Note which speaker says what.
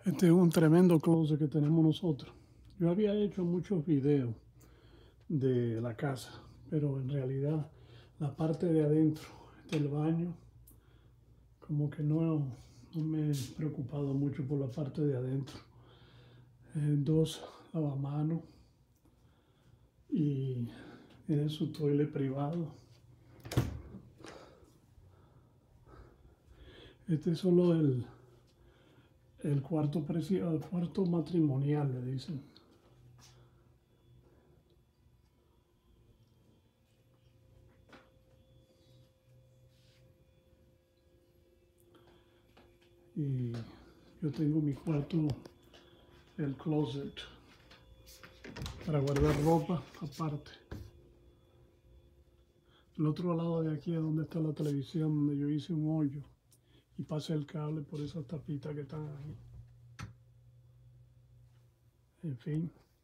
Speaker 1: Este es un tremendo closet que tenemos nosotros. Yo había hecho muchos videos de la casa, pero en realidad la parte de adentro del baño, como que no me he preocupado mucho por la parte de adentro. Dos lavamanos y tiene su toilet privado. Este es solo el cuarto matrimonial, le dicen. Y yo tengo mi cuarto, el closet, para guardar ropa aparte. El otro lado de aquí es donde está la televisión, donde yo hice un hoyo y pasé el cable por esas tapitas que están ahí. En fin.